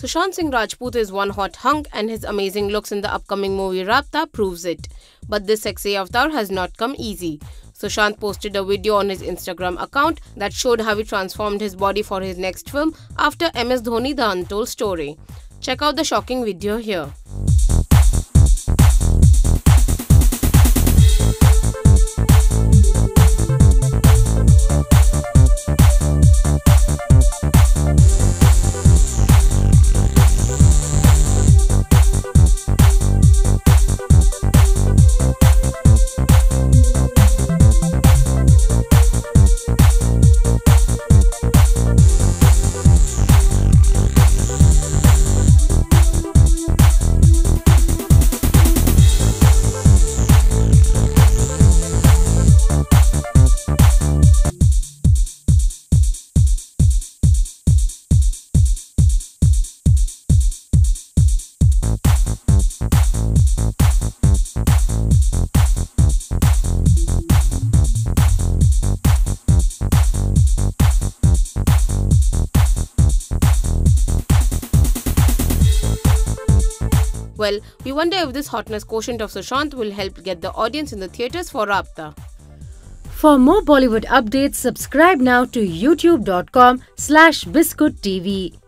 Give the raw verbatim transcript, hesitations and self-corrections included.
Sushant Singh Rajput is one hot hunk and his amazing looks in the upcoming movie Raabta proves it. But this sexy avatar has not come easy. Sushant posted a video on his Instagram account that showed how he transformed his body for his next film after M S Dhoni The Untold Story. Check out the shocking video here. Well, we wonder if this hotness quotient of Sushant will help get the audience in the theatres for Raabta. For more Bollywood updates, subscribe now to youtube dot com slash biscoot T V.